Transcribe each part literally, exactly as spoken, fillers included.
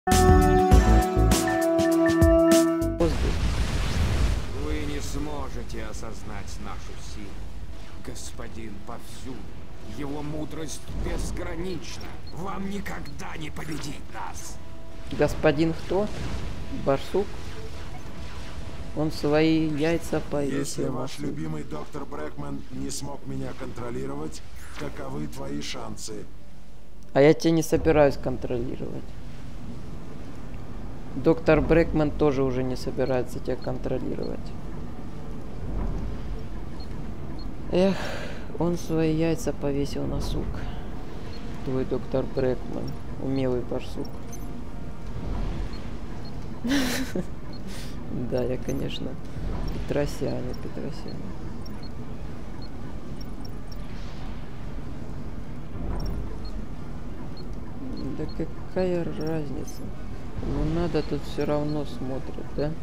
Вы не сможете осознать нашу силу. Господин повсюду. Его мудрость безгранична. Вам никогда не победить нас. Господин кто? Барсук? Он свои яйца повесил. Если ваш любимый доктор Брэкман не смог меня контролировать, каковы твои шансы? А я тебя не собираюсь контролировать. Доктор Брэкман тоже уже не собирается тебя контролировать. Эх, он свои яйца повесил на сук. Твой доктор Брэкман, умелый барсук. Да, я, конечно, Петросяне, Петросяне. Да какая разница? Ну надо, тут все равно смотрят, да?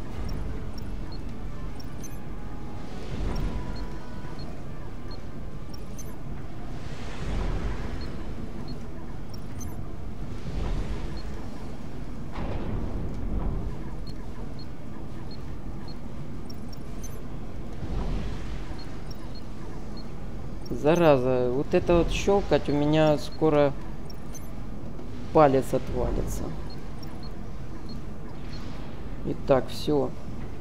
Зараза, вот это вот щелкать, у меня скоро палец отвалится. Итак, все.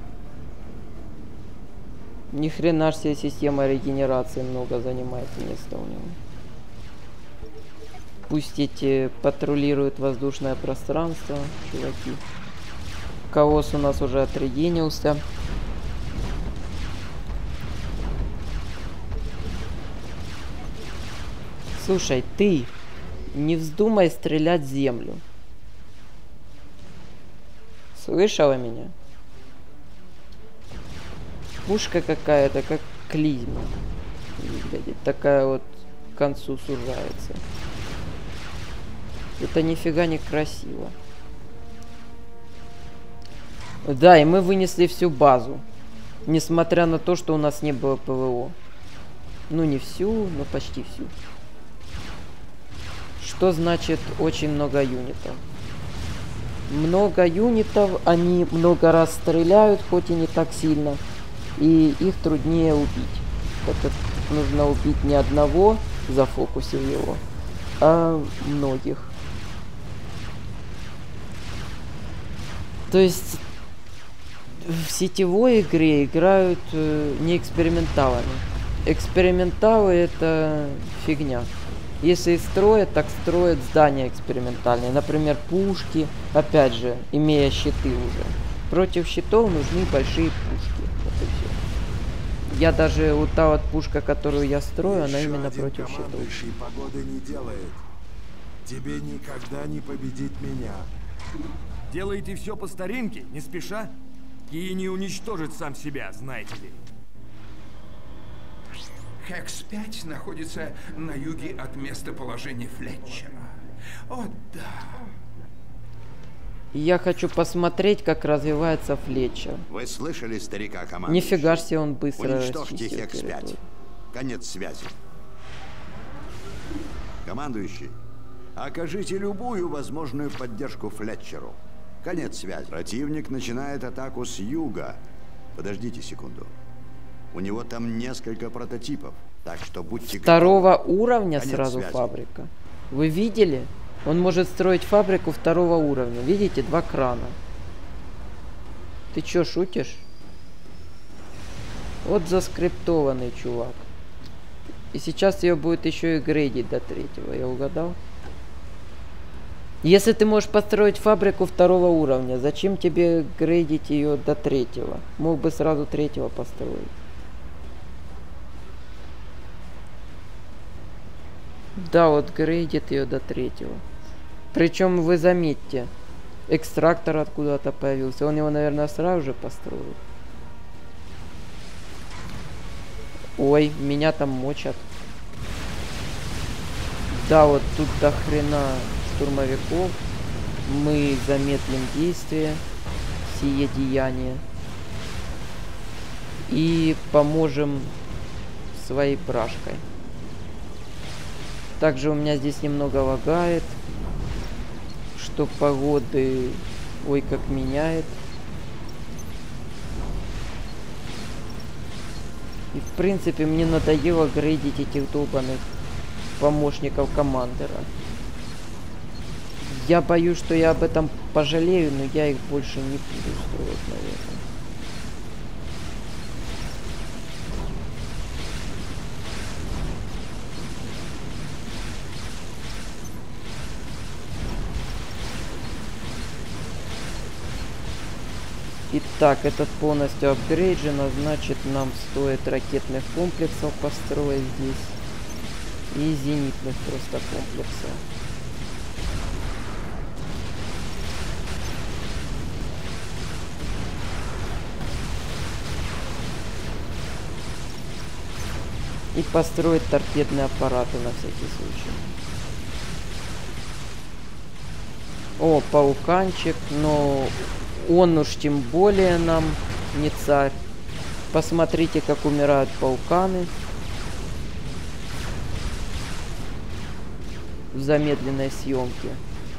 Ни хрена ж себе система регенерации много занимает места у него. Пусть эти патрулируют воздушное пространство, чуваки. Каос у нас уже отрегенился. Слушай, ты не вздумай стрелять в землю. Слышала меня? Пушка какая-то, как клизма. Выглядит. Такая вот к концу сужается. Это нифига не красиво. Да, и мы вынесли всю базу. Несмотря на то, что у нас не было ПВО. Ну, не всю, но почти всю. Что значит очень много юнитов? Много юнитов, они много раз стреляют, хоть и не так сильно. И их труднее убить. Так нужно убить не одного, зафокусив его, а многих. То есть в сетевой игре играют э, не эксперименталами. Эксперименталы — это фигня. Если строят, так строят здания экспериментальные. Например, пушки, опять же, имея щиты уже. Против щитов нужны большие пушки. Вот и все. Я даже вот та вот пушка, которую я строю, она именно против щитов. Погоды не делает. Тебе никогда не победить меня. Делаете все по старинке, не спеша? И не уничтожит сам себя, знаете ли. Хекс пять находится на юге от местоположения Флетчера. О, да. Я хочу посмотреть, как развивается Флетчер. Вы слышали старика командующий? Нифига себе он быстро Уничтожьте Хекс пять. Конец связи. Командующий, окажите любую возможную поддержку Флетчеру. Конец связи. Противник начинает атаку с юга. Подождите секунду. У него там несколько прототипов, так что будьте Второго готовы. уровня Конец сразу связи. фабрика. Вы видели? Он может строить фабрику второго уровня. Видите? Два крана. Ты чё, шутишь? Вот заскриптованный чувак. И сейчас ее будет еще и грейдить до третьего. Я угадал? Если ты можешь построить фабрику второго уровня, зачем тебе грейдить ее до третьего? Мог бы сразу третьего построить. Да, вот грейдит ее до третьего. Причем вы заметьте, экстрактор откуда-то появился. Он его, наверное, сразу же построил. Ой, меня там мочат. Да, вот тут до хрена штурмовиков. Мы замедлим действие, сие деяние. И поможем своей брашкой. Также у меня здесь немного лагает. что погоды ой как меняет. И в принципе мне надоело грейдить этих долбаных помощников командира. Я боюсь, что я об этом пожалею, но я их больше не буду строить, наверное. Итак, этот полностью апгрейджен, а значит нам стоит ракетных комплексов построить здесь и зенитных просто комплексов. И построить торпедные аппараты на всякий случай. О, пауканчик, но он уж тем более нам не царь. Посмотрите, как умирают пауканы. В замедленной съемке.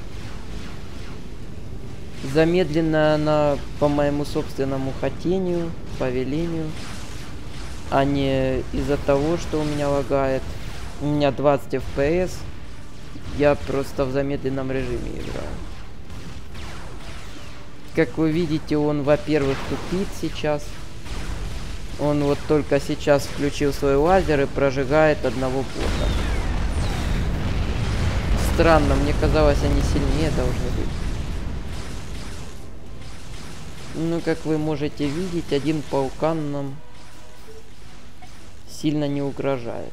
Замедлена она по моему собственному хотению, по велению. А не из-за того, что у меня лагает. У меня двадцать эф пи эс. Я просто в замедленном режиме играю. Как вы видите, он, во-первых, тупит сейчас. Он вот только сейчас включил свой лазер и прожигает одного бота. Странно, мне казалось, они сильнее должны быть. Ну, как вы можете видеть, один паукан нам сильно не угрожает.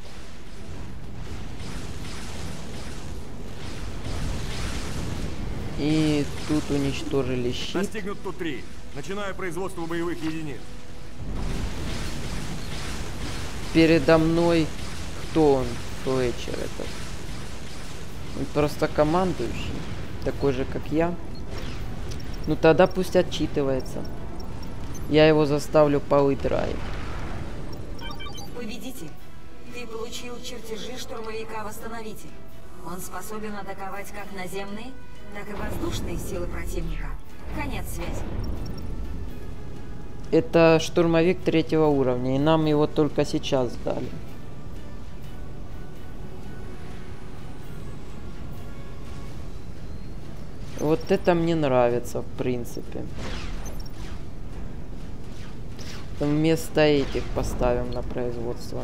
И тут уничтожили щит. Достигнут тут три. Начинаю производство боевых единиц. Передо мной кто он? Флетчер этот. Он просто командующий. Такой же, как я. Ну тогда пусть отчитывается. Я его заставлю полы драйв. Победитель, ты получил чертежи штурмовика-восстановитель. Он способен атаковать как наземные, так и воздушные силы противника. Конец связи. Это штурмовик третьего уровня, и нам его только сейчас дали. Вот это мне нравится, в принципе. Вместо этих поставим на производство.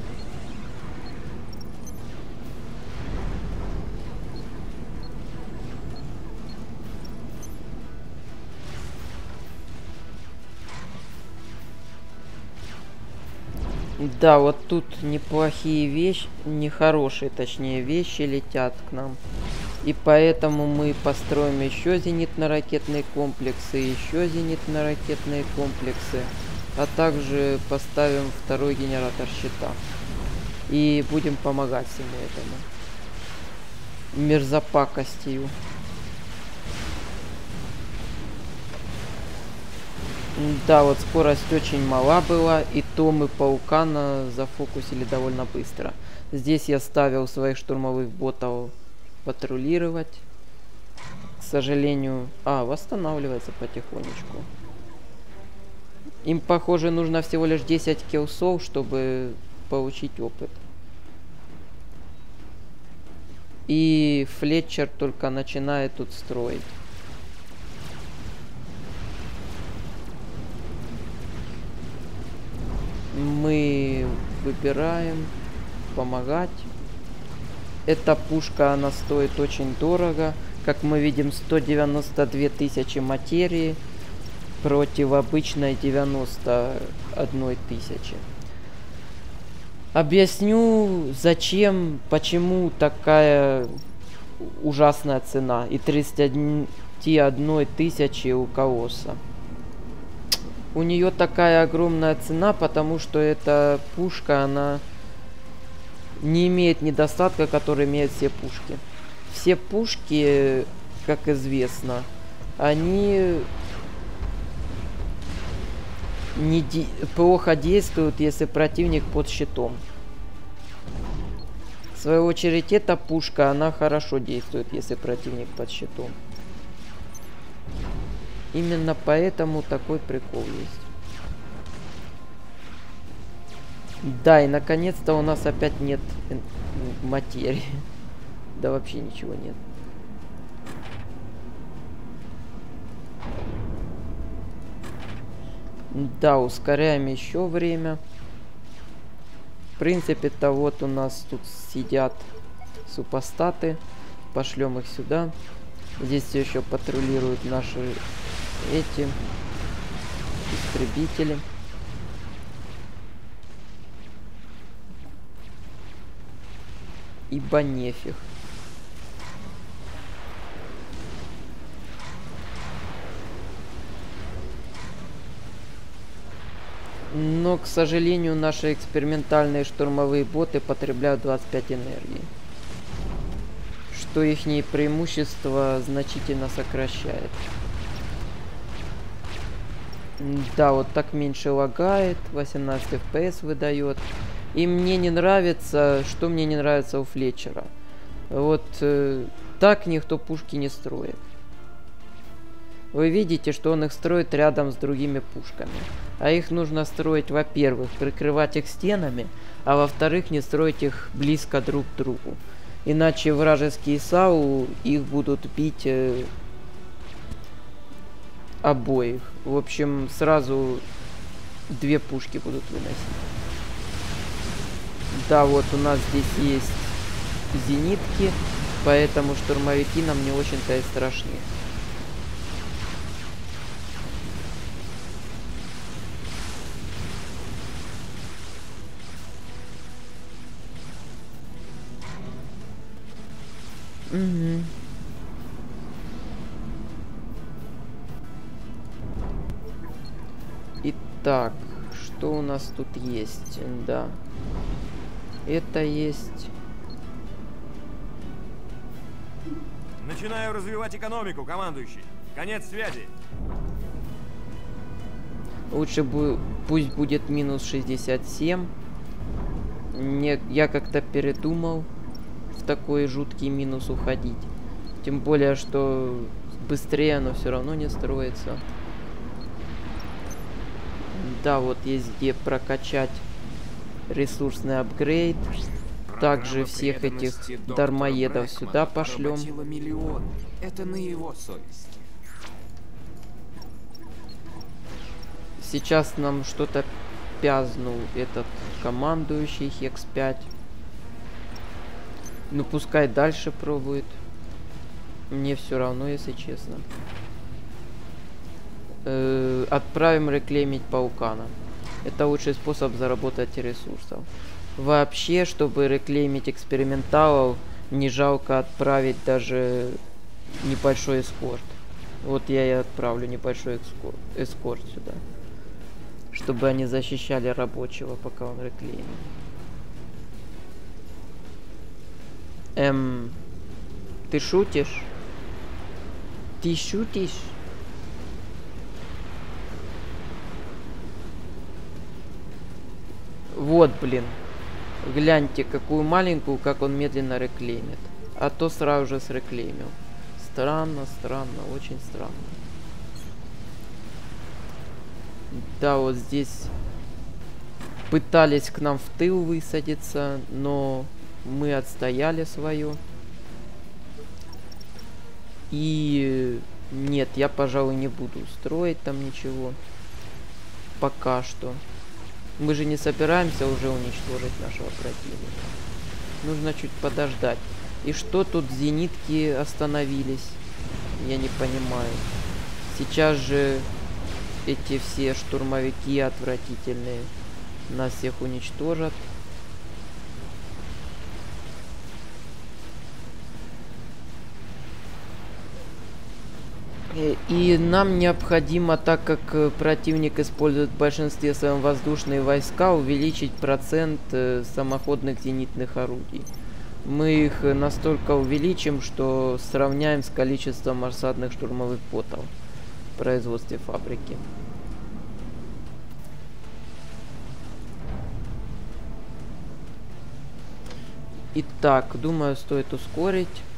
Да, вот тут неплохие вещи, нехорошие, точнее, вещи летят к нам. И поэтому мы построим еще зенитно-ракетные комплексы, еще зенитно-ракетные комплексы. А также поставим второй генератор щита. И будем помогать всему этому мерзопакостью. Да, вот скорость очень мала была, и то мы паукана зафокусили довольно быстро. Здесь я ставил своих штурмовых ботов патрулировать. К сожалению... А, восстанавливается потихонечку. Им, похоже, нужно всего лишь десять киллсов, чтобы получить опыт. И Флетчер только начинает тут строить. Мы выбираем помогать. Эта пушка, она стоит очень дорого. Как мы видим, сто девяносто две тысячи материи против обычной девяносто одной тысячи. Объясню, зачем, почему такая ужасная цена. И тридцать одна тысяча у Колосса. У нее такая огромная цена, потому что эта пушка, она не имеет недостатка, который имеют все пушки. Все пушки, как известно, они не де- плохо действуют, если противник под щитом. В свою очередь, эта пушка, она хорошо действует, если противник под щитом. Именно поэтому такой прикол есть. Да, и наконец-то у нас опять нет материи. Да вообще ничего нет. Да, ускоряем еще время. В принципе-то вот у нас тут сидят супостаты. Пошлем их сюда. Здесь все еще патрулируют наши эти истребители. Ибо нефиг. Но, к сожалению, наши экспериментальные штурмовые боты потребляют двадцать пять энергии. Что их преимущество значительно сокращает. Да, вот так меньше лагает, восемнадцать эф пи эс выдает. И мне не нравится, что мне не нравится у Флетчера. Вот э, так никто пушки не строит. Вы видите, что он их строит рядом с другими пушками. А их нужно строить, во-первых, прикрывать их стенами, а во-вторых, не строить их близко друг к другу. Иначе вражеские САУ их будут бить э, обоих. В общем, сразу две пушки будут выносить. Да, вот у нас здесь есть зенитки, поэтому штурмовики нам не очень-то и страшны. Угу. Итак, что у нас тут есть? Да. Это есть... Начинаю развивать экономику, командующий. Конец связи. Лучше бы пусть будет минус шестьдесят семь. Не, я как-то передумал в такой жуткий минус уходить. Тем более, что быстрее оно все равно не строится. Да, вот есть где прокачать ресурсный апгрейд. Также всех этих дармоедов сюда пошлем. Это на его совести. Сейчас нам что-то пязнул этот командующий Хекс пять. Ну пускай дальше пробует. Мне все равно, если честно. Э-э- отправим реклеймить паукана. Это лучший способ заработать ресурсов. Вообще, чтобы реклеймить эксперименталов, не жалко отправить даже небольшой эскорт. Вот я и отправлю небольшой эскорт, эскорт сюда. Чтобы они защищали рабочего, пока он реклеймит. Эм... Ты шутишь? Ты шутишь? Вот, блин. Гляньте, какую маленькую, как он медленно реклеймит. А то сразу же среклеймил. Странно, странно, очень странно. Да, вот здесь пытались к нам в тыл высадиться, но мы отстояли свое. И нет, я, пожалуй, не буду строить там ничего. Пока что. Мы же не собираемся уже уничтожить нашего противника. Нужно чуть подождать. И что тут зенитки остановились? Я не понимаю. Сейчас же эти все штурмовики отвратительные нас всех уничтожат. И нам необходимо, так как противник использует в большинстве своем воздушные войска, увеличить процент самоходных зенитных орудий. Мы их настолько увеличим, что сравняем с количеством осадных штурмовых ботов в производстве фабрики. Итак, думаю, стоит ускорить.